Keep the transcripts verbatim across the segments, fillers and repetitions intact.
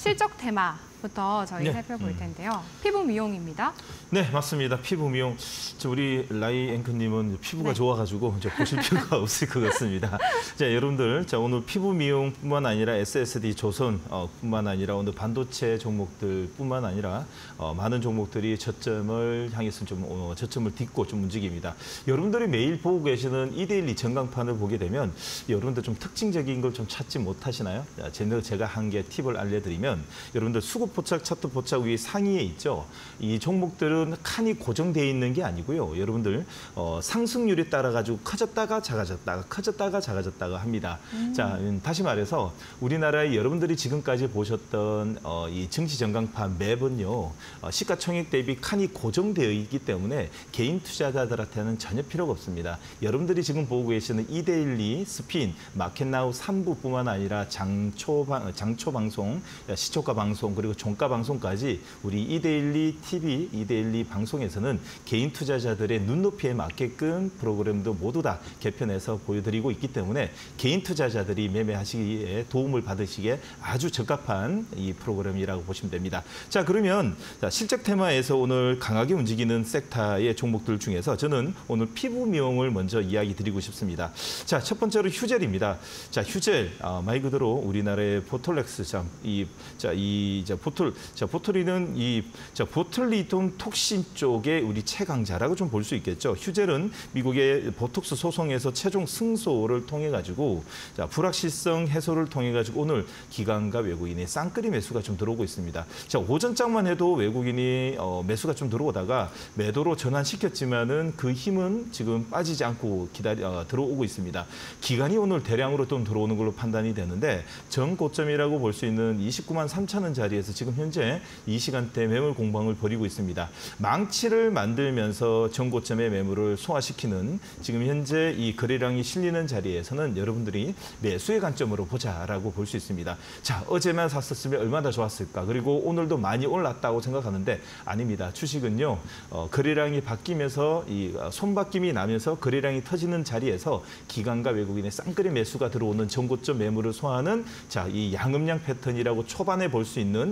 실적 테마부터 저희 네. 살펴볼 음. 텐데요. 피부 미용입니다. 네, 맞습니다. 피부 미용. 저 우리 라이 앵커님은 피부가 네. 좋아가지고 이제 보실 필요가 없을 것 같습니다. 자, 여러분들, 자 오늘 피부 미용뿐만 아니라 에스에스디 조선 어, 뿐만 아니라 오늘 반도체 종목들뿐만 아니라 어, 많은 종목들이 저점을 향해서 좀 어, 저점을 딛고 좀 움직입니다. 여러분들이 매일 보고 계시는 이데일리 전광판을 보게 되면 여러분들 좀 특징적인 걸 좀 찾지 못하시나요? 자, 제가 한 개 팁을 알려드리면 여러분들 수급 포착, 차트 포착 위 상위에 있죠. 이 종목들은 칸이 고정되어 있는 게 아니고요. 여러분들 어, 상승률에 따라 가지고 커졌다가 작아졌다가 커졌다가 작아졌다가 합니다. 음. 자, 다시 말해서 우리나라의 여러분들이 지금까지 보셨던 어, 이 증시 전광판 맵은요. 어, 시가총액 대비 칸이 고정되어 있기 때문에 개인 투자자들한테는 전혀 필요가 없습니다. 여러분들이 지금 보고 계시는 이데일리, 스핀, 마켓나우 삼 부뿐만 아니라 장초, 장초 방송, 시초가 방송 그리고 종가 방송까지 우리 이데일리 티비, 이데일리 방송에서는 개인 투자자들의 눈높이에 맞게끔 프로그램도 모두 다 개편해서 보여드리고 있기 때문에 개인 투자자들이 매매하시기에 도움을 받으시기에 아주 적합한 이 프로그램이라고 보시면 됩니다. 자, 그러면 실적 테마에서 오늘 강하게 움직이는 섹터의 종목들 중에서 저는 오늘 피부 미용을 먼저 이야기 드리고 싶습니다. 자, 첫 번째로 휴젤입니다. 자, 휴젤 어, 말 그대로 우리나라의 보톨렉스 자, 이, 자, 이, 자, 보톨, 자, 보톨리는 이, 자, 보툴리tum 톡신 쪽에 우리 최강자라고 좀 볼 수 있겠죠. 휴젤은 미국의 보톡스 소송에서 최종 승소를 통해 가지고 자, 불확실성 해소를 통해 가지고 오늘 기관과 외국인의 쌍끌이 매수가 좀 들어오고 있습니다. 자, 오전장만 해도 외국인이 어, 매수가 좀 들어오다가 매도로 전환시켰지만은 그 힘은 지금 빠지지 않고 기다리 어, 들어오고 있습니다. 기관이 오늘 대량으로 좀 들어오는 걸로 판단이 되는데 전 고점이라고 볼 수 있는 이십구만 삼천 원 자리에서 지금 현재 이 시간대 매물 공방을 벌이고 있습니다. 망치를 만들면서 전고점의 매물을 소화시키는 지금 현재 이 거래량이 실리는 자리에서는 여러분들이 매수의 관점으로 보자라고 볼 수 있습니다. 자, 어제만 샀었으면 얼마나 좋았을까? 그리고 오늘도 많이 올랐다고 생각하는데 아닙니다. 주식은요, 어, 거래량이 바뀌면서 이 손바뀜이 나면서 거래량이 터지는 자리에서 기관과 외국인의 쌍끌이 매수가 들어오는 전고점 매물을 소화하는 자, 이 양음양 패턴이라고 초반에 볼 수 있는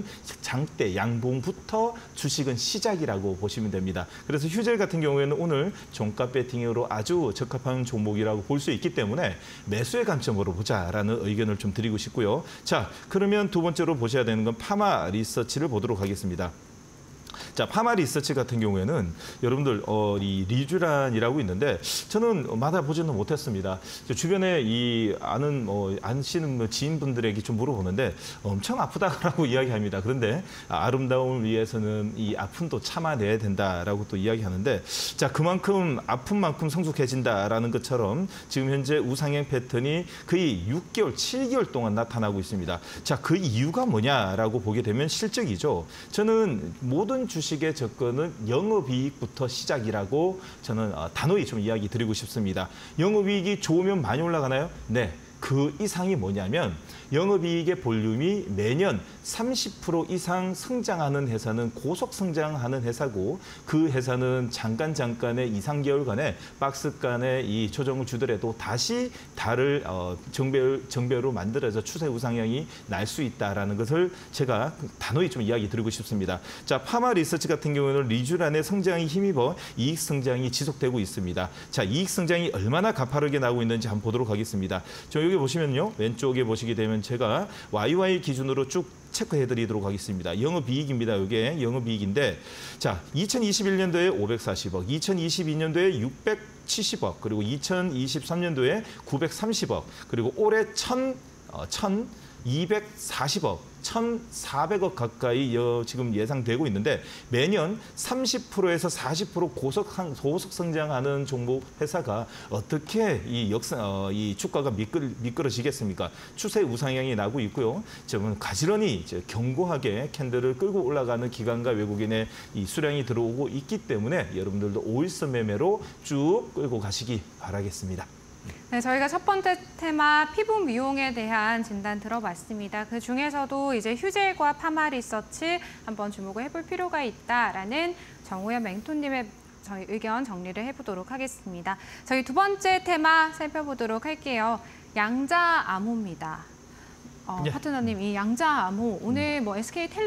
장대 양봉부터 주식은 시작이라고 보시면 됩니다. 그래서 휴젤 같은 경우에는 오늘 종가 배팅으로 아주 적합한 종목이라고 볼 수 있기 때문에 매수의 관점으로 보자라는 의견을 좀 드리고 싶고요. 자, 그러면 두 번째로 보셔야 되는 건 파마 리서치를 보도록 하겠습니다. 자, 파마 리서치 같은 경우에는 여러분들 어, 이 리쥬란이라고 있는데 저는 받아보지는 못했습니다. 주변에 이 아는 뭐 아시는 뭐 지인분들에게 좀 물어보는데 엄청 아프다라고 이야기합니다. 그런데 아름다움을 위해서는 이 아픔도 참아내야 된다라고 또 이야기하는데 자, 그만큼 아픈 만큼 성숙해진다라는 것처럼 지금 현재 우상향 패턴이 거의 육 개월, 칠 개월 동안 나타나고 있습니다. 자, 그 이유가 뭐냐라고 보게 되면 실적이죠. 저는 모든 주식의 접근은 영업이익부터 시작이라고 저는 단호히 좀 이야기 드리고 싶습니다. 영업이익이 좋으면 많이 올라가나요? 네. 그 이상이 뭐냐면 영업이익의 볼륨이 매년 삼십 퍼센트 이상 성장하는 회사는 고속 성장하는 회사고 그 회사는 잠깐 잠깐의 이, 삼 개월간의 박스간의 이 조정을 주더라도 다시 달을 어, 정배, 정배로 만들어서 추세 우상향이 날 수 있다라는 것을 제가 단호히 좀 이야기 드리고 싶습니다. 자, 파마 리서치 같은 경우는 리쥬란의 성장이 힘입어 이익 성장이 지속되고 있습니다. 자, 이익 성장이 얼마나 가파르게 나오고 있는지 한번 보도록 하겠습니다. 저 여기 보시면요, 왼쪽에 보시게 되면 제가 와이와이 기준으로 쭉 체크해드리도록 하겠습니다. 영업이익입니다. 이게 영업이익인데 자, 이천이십일 년도에 오백사십억, 이천이십이 년도에 육백칠십억, 그리고 이천이십삼 년도에 구백삼십억, 그리고 올해 천, 어, 천이백사십억, 천사백억 가까이 지금 예상되고 있는데 매년 삼십 퍼센트에서 사십 퍼센트 고속, 고속 성장하는 종목 회사가 어떻게 이 역사, 어, 이 주가가 미끌, 미끄러지겠습니까? 추세 우상향이 나고 있고요. 저는 가지런히 이제 견고하게 캔들을 끌고 올라가는 기관과 외국인의 이 수량이 들어오고 있기 때문에 여러분들도 오일선 매매로 쭉 끌고 가시기 바라겠습니다. 네, 저희가 첫 번째 테마 피부 미용에 대한 진단 들어봤습니다. 그 중에서도 이제 휴젤과 파마 리서치 한번 주목을 해볼 필요가 있다라는 정우현 멘토님의 저희 의견 정리를 해보도록 하겠습니다. 저희 두 번째 테마 살펴보도록 할게요. 양자 암호입니다. 어, 예. 파트너님, 이 양자암호 오늘 뭐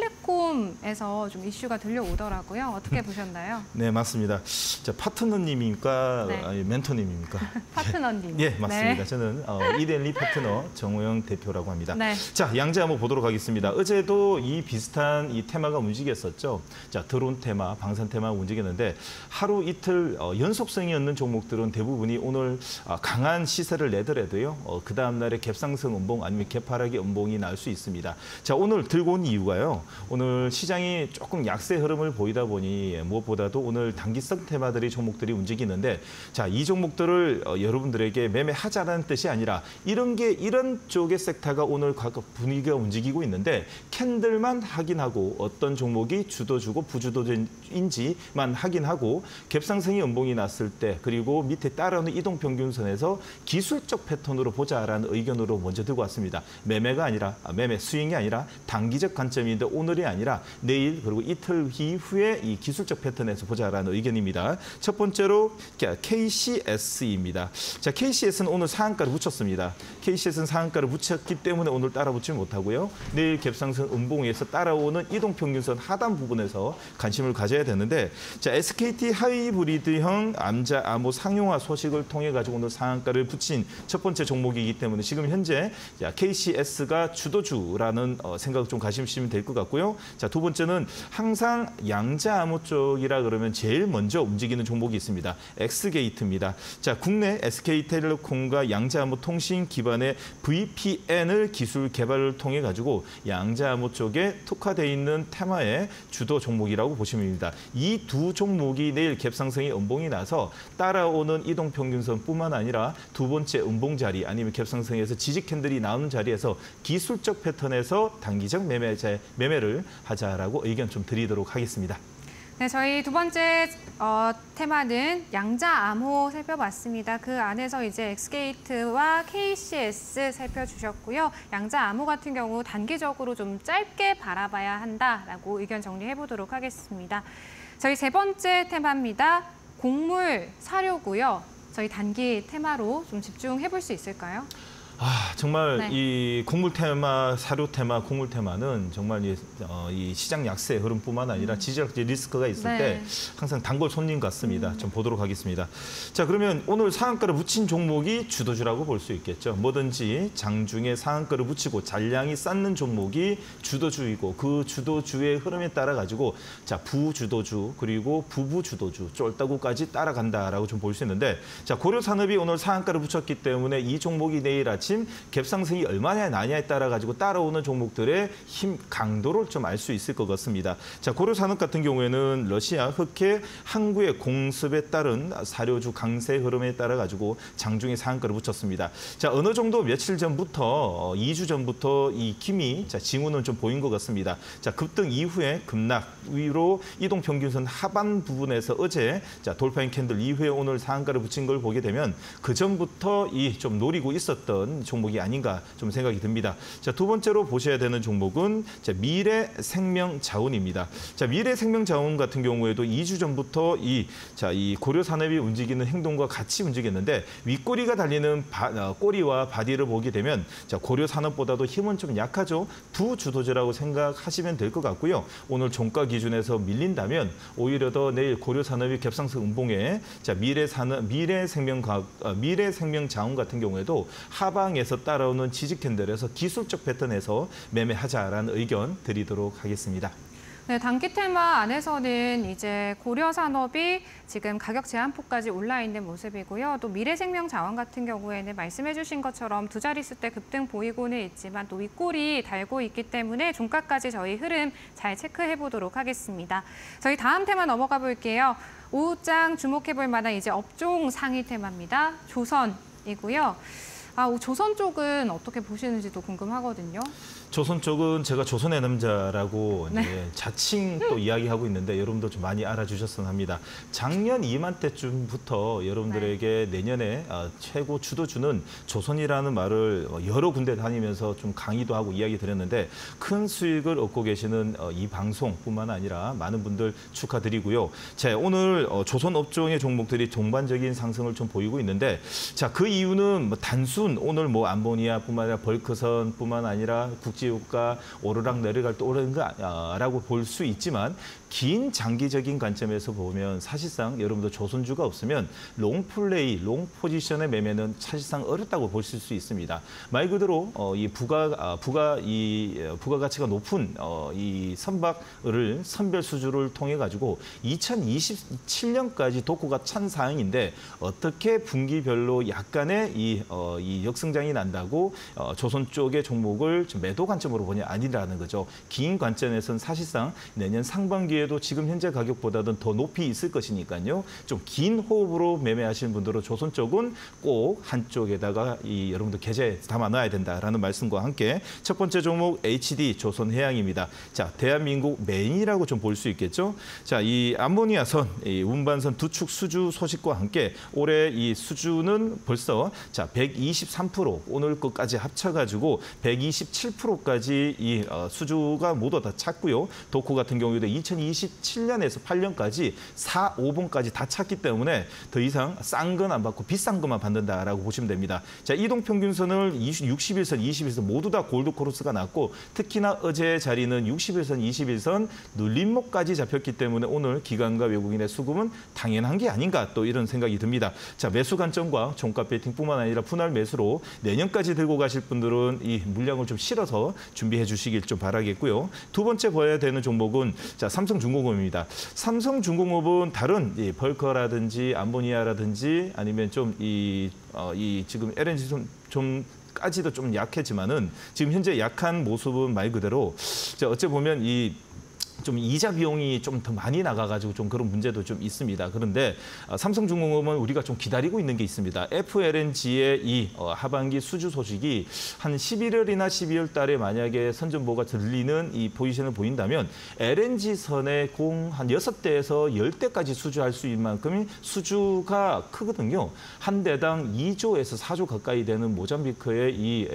에스케이텔레콤에서 좀 이슈가 들려오더라고요. 어떻게 보셨나요? 네, 맞습니다. 자, 파트너님입니까? 네. 아니, 멘토님입니까? 파트너님. 예, 맞습니다. 네. 저는 어, 이데일리 파트너 정호영 대표라고 합니다. 네. 자, 양자암호 보도록 하겠습니다. 어제도 이 비슷한 이 테마가 움직였었죠. 자, 드론 테마, 방산 테마가 움직였는데 하루 이틀 어, 연속성이 없는 종목들은 대부분이 오늘 어, 강한 시세를 내더라도요. 어, 그 다음 날에 갭상승 음봉 아니면 개파락의 음봉이 날 수 있습니다. 자, 오늘 들고 온 이유가요. 오늘 시장이 조금 약세 흐름을 보이다 보니 무엇보다도 오늘 단기성 테마들이 종목들이 움직이는데 자, 이 종목들을 어, 여러분들에게 매매하자라는 뜻이 아니라 이런 게 이런 쪽의 섹터가 오늘 각각 분위기가 움직이고 있는데 캔들만 확인하고 어떤 종목이 주도주고 부주도인지만 확인하고 갭상승이 음봉이 났을 때 그리고 밑에 따라오는 이동평균선에서 기술적 패턴으로 보자라는 의견으로 먼저 들고 왔습니다. 매매가 아니라 매매 스윙이 아니라 단기적 관점인데 오늘이 아니라 내일 그리고 이틀 이후에 이 기술적 패턴에서 보자라는 의견입니다. 첫 번째로 케이씨에스입니다. 자, 케이씨에스는 오늘 상한가를 붙였습니다. 케이씨에스는 상한가를 붙였기 때문에 오늘 따라 붙지 못하고요. 내일 갭상승 음봉에서 따라오는 이동평균선 하단 부분에서 관심을 가져야 되는데 자, 에스케이티 하이브리드형 암자 암호 상용화 소식을 통해 가지고 오늘 상한가를 붙인 첫 번째 종목이기 때문에 지금 현재 자, 케이씨에스가 주도주라는 어, 생각 좀 가지시면 될 것 같고요. 자, 두 번째는 항상 양자 암호 쪽이라 그러면 제일 먼저 움직이는 종목이 있습니다. 엑스게이트입니다. 자, 국내 에스케이텔레콤과 양자 암호 통신 기반의 브이피엔을 기술 개발을 통해 가지고 양자 암호 쪽에 특화되어 있는 테마의 주도 종목이라고 보시면 됩니다. 이 두 종목이 내일 갭상승의 음봉이 나서 따라오는 이동평균선뿐만 아니라 두 번째 음봉 자리 아니면 갭상승에서 지지 캔들이 나오는 자리에서 기술적 패턴에서 단기적 매매자, 매매를 하자라고 의견 좀 드리도록 하겠습니다. 네, 저희 두 번째 어, 테마는 양자암호 살펴봤습니다. 그 안에서 이제 엑스게이트와 케이씨에스 살펴주셨고요. 양자암호 같은 경우 단기적으로 좀 짧게 바라봐야 한다라고 의견 정리해보도록 하겠습니다. 저희 세 번째 테마입니다. 곡물 사료고요. 저희 단기 테마로 좀 집중해볼 수 있을까요? 아, 정말 네. 이 곡물 테마, 사료 테마, 곡물 테마는 정말 이, 어, 이 시장 약세 흐름뿐만 아니라 음. 지지적 리스크가 있을 네. 때 항상 단골 손님 같습니다. 음. 좀 보도록 하겠습니다. 자, 그러면 오늘 상한가를 붙인 종목이 주도주라고 볼 수 있겠죠. 뭐든지 장중에 상한가를 붙이고 잔량이 쌓는 종목이 주도주이고 그 주도주의 흐름에 따라 가지고 자, 부주도주 그리고 부부주도주 쫄따구까지 따라간다라고 좀 볼 수 있는데 자, 고려산업이 오늘 상한가를 붙였기 때문에 이 종목이 내일 아침 갭상승이 얼마나 나냐에 따라 가지고 따라오는 종목들의 힘 강도를 좀 알 수 있을 것 같습니다. 자, 고려산업 같은 경우에는 러시아 흑해 항구의 공습에 따른 사료주 강세 흐름에 따라 가지고 장중에 상한가를 붙였습니다. 자, 어느 정도 며칠 전부터 이 주 전부터 이 기미 자, 징후는 좀 보인 것 같습니다. 자, 급등 이후에 급락 위로 이동 평균선 하반 부분에서 어제 자, 돌파인 캔들 이후에 오늘 상한가를 붙인 걸 보게 되면 그 전부터 이 좀 노리고 있었던 종목이 아닌가 좀 생각이 듭니다. 자, 두 번째로 보셔야 되는 종목은 자, 미래생명자원입니다. 자, 미래생명자원 같은 경우에도 이 주 전부터 이, 자, 이 고려산업이 움직이는 행동과 같이 움직였는데 윗꼬리가 달리는 바, 어, 꼬리와 바디를 보게 되면 자, 고려산업보다도 힘은 좀 약하죠. 부주도주라고 생각하시면 될 것 같고요. 오늘 종가 기준에서 밀린다면 오히려 더 내일 고려산업이 갭상승 음봉에 자, 미래산업, 미래생명과 어, 미래생명자원 같은 경우에도 하방에서 따라오는 지지 캔들에서 기술적 패턴에서 매매하자라는 의견 드리도록 하겠습니다. 네, 단기 테마 안에서는 이제 고려산업이 지금 가격 제한폭까지 올라 있는 모습이고요. 또 미래생명자원 같은 경우에는 말씀해주신 것처럼 두 자릿수 대 급등 보이고는 있지만 또 윗골이 달고 있기 때문에 종가까지 저희 흐름 잘 체크해 보도록 하겠습니다. 저희 다음 테마 넘어가 볼게요. 오후장 주목해 볼 만한 이제 업종 상위 테마입니다. 조선이고요. 아, 조선 쪽은 어떻게 보시는지도 궁금하거든요. 조선 쪽은 제가 조선의 남자라고 네. 이제 자칭 또 이야기하고 있는데 여러분도 좀 많이 알아주셨으면 합니다. 작년 이맘때쯤부터 여러분들에게 내년에 어, 최고 주도주는 조선이라는 말을 여러 군데 다니면서 좀 강의도 하고 이야기 드렸는데 큰 수익을 얻고 계시는 어, 이 방송뿐만 아니라 많은 분들 축하드리고요. 자, 오늘 어, 조선 업종의 종목들이 동반적인 상승을 좀 보이고 있는데 자, 그 이유는 뭐 단순 오늘 뭐 암모니아뿐만 아니라 벌크선뿐만 아니라 국제유가 오르락 내리락 오르는 거라고 볼 수 있지만 긴 장기적인 관점에서 보면 사실상 여러분들 조선주가 없으면 롱플레이, 롱포지션의 매매는 사실상 어렵다고 보실 수 있습니다. 말 그대로 어, 이 부가 아, 부가 이 부가가치가 높은 어, 이 선박을 선별 수주를 통해 가지고 이천이십칠 년까지 독고가 찬 상황인데 어떻게 분기별로 약간의 이, 어, 이 역성장이 난다고 어, 조선 쪽의 종목을 좀 매도 관점으로 보냐 아니라는 거죠. 긴 관점에서는 사실상 내년 상반기 에도 지금 현재 가격보다는 더 높이 있을 것이니까요. 좀 긴 호흡으로 매매하시는 분들은 조선 쪽은 꼭 한쪽에다가 이 여러분들 계좌에 담아 놔야 된다라는 말씀과 함께 첫 번째 종목 에이치디 조선해양입니다. 자, 대한민국 메인이라고 좀 볼 수 있겠죠. 자, 이 암모니아선, 이 운반선 두 축 수주 소식과 함께 올해 이 수주는 벌써 자 백이십삼 퍼센트 오늘 것까지 합쳐가지고 백이십칠 퍼센트까지 이 어, 수주가 모두 다 찼고요. 도쿠 같은 경우에도 이천이십칠 년에서 팔 년까지 사, 오 번까지 다 찼기 때문에 더 이상 싼 건 안 받고 비싼 것만 받는다라고 보시면 됩니다. 자, 이동평균선을 육십 일선, 이십 일선 모두 다 골드 코러스가 났고 특히나 어제 자리는 육십 일선, 이십 일선 눌림목까지 잡혔기 때문에 오늘 기관과 외국인의 수급은 당연한 게 아닌가 또 이런 생각이 듭니다. 자, 매수 관점과 종가 베팅뿐만 아니라 분할 매수로 내년까지 들고 가실 분들은 이 물량을 좀 실어서 준비해 주시길 좀 바라겠고요. 두 번째 봐야 되는 종목은 자, 삼성중공업입니다. 삼성중공업은 다른 이 벌커라든지 암모니아라든지 아니면 좀 이 어, 이 지금 엘엔지 좀, 좀 까지도 좀 약했지만은 지금 현재 약한 모습은 말 그대로 자, 어째 보면 이 좀 이자 비용이 좀 더 많이 나가가지고 좀 그런 문제도 좀 있습니다. 그런데 삼성중공업은 우리가 좀 기다리고 있는 게 있습니다. 에프엘엔지의 이 하반기 수주 소식이 한 십일월이나 십이월 달에 만약에 선전보가 들리는 이 포지션을 보인다면 엘엔지선의 공 한 여섯 대에서 열 대까지 수주할 수 있는 만큼 수주가 크거든요. 한 대당 이 조에서 사 조 가까이 되는 모잠비크의 이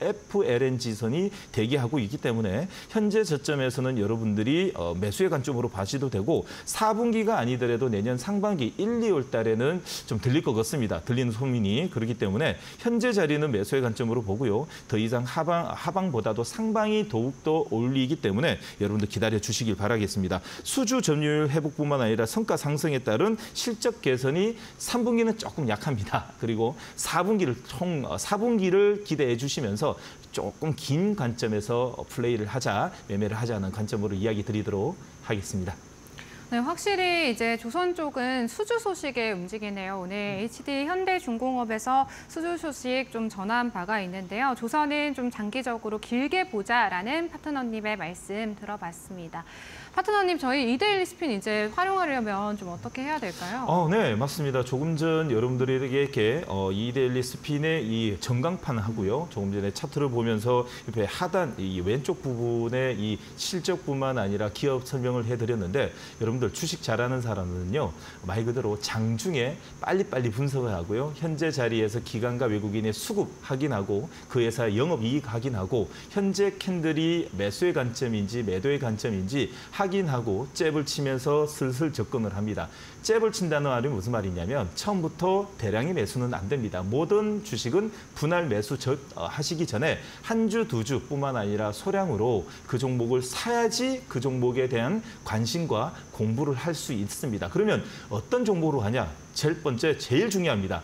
에프엘엔지선이 대기하고 있기 때문에 현재 저점에서는 여러분들이 어, 매수의 관점으로 봐셔도 되고 사 분기가 아니더라도 내년 상반기 일, 이월 달에는 좀 들릴 것 같습니다. 들리는 소문이 그렇기 때문에 현재 자리는 매수의 관점으로 보고요. 더 이상 하방, 하방보다도 상방이 더욱더 올리기 때문에 여러분들 기다려 주시길 바라겠습니다. 수주 점유율 회복뿐만 아니라 성과 상승에 따른 실적 개선이 삼 분기는 조금 약합니다. 그리고 사 분기를 총 사 분기를 기대해 주시면서 조금 긴 관점에서 플레이를 하자, 매매를 하자는 관점으로 이야기 드리도록 하겠습니다. 네, 확실히 이제 조선 쪽은 수주 소식에 움직이네요. 오늘 에이치디 현대중공업에서 수주 소식 좀 전한 바가 있는데요. 조선은 좀 장기적으로 길게 보자라는 파트너님의 말씀 들어봤습니다. 파트너님, 저희 이데일리 스핀 이제 활용하려면 좀 어떻게 해야 될까요? 어, 네, 맞습니다. 조금 전 여러분들에게 어, 이데일리 스핀의 이 전광판 하고요. 조금 전에 차트를 보면서 옆에 하단 이 왼쪽 부분에 이 실적뿐만 아니라 기업 설명을 해드렸는데 여러분들 주식 잘하는 사람은요 말 그대로 장중에 빨리빨리 분석을 하고요. 현재 자리에서 기관과 외국인의 수급 확인하고 그 회사의 영업이익 확인하고 현재 캔들이 매수의 관점인지 매도의 관점인지 확인하고 잽을 치면서 슬슬 접근을 합니다. 잽을 친다는 말이 무슨 말이냐면 처음부터 대량의 매수는 안 됩니다. 모든 주식은 분할 매수 저, 어, 하시기 전에 한 주, 두 주뿐만 아니라 소량으로 그 종목을 사야지 그 종목에 대한 관심과 공부를 할 수 있습니다. 그러면 어떤 종목으로 하냐? 제일 번째, 제일 중요합니다.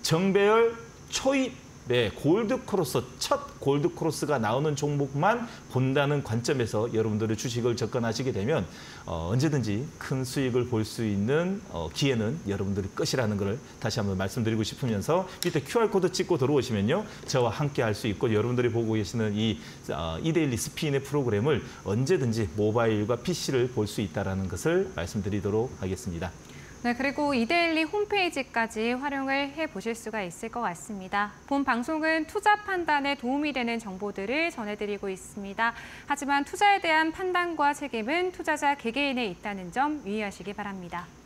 정배열 초입 네, 골드 크로스, 첫 골드 크로스가 나오는 종목만 본다는 관점에서 여러분들의 주식을 접근하시게 되면 어, 언제든지 큰 수익을 볼 수 있는 어, 기회는 여러분들의 것이라는 것을 다시 한번 말씀드리고 싶으면서 밑에 큐알코드 찍고 들어오시면요. 저와 함께 할 수 있고 여러분들이 보고 계시는 이 어, 이데일리 스핀의 프로그램을 언제든지 모바일과 피시를 볼 수 있다는 것을 말씀드리도록 하겠습니다. 네, 그리고 이데일리 홈페이지까지 활용을 해보실 수가 있을 것 같습니다. 본 방송은 투자 판단에 도움이 되는 정보들을 전해드리고 있습니다. 하지만 투자에 대한 판단과 책임은 투자자 개개인에 있다는 점 유의하시기 바랍니다.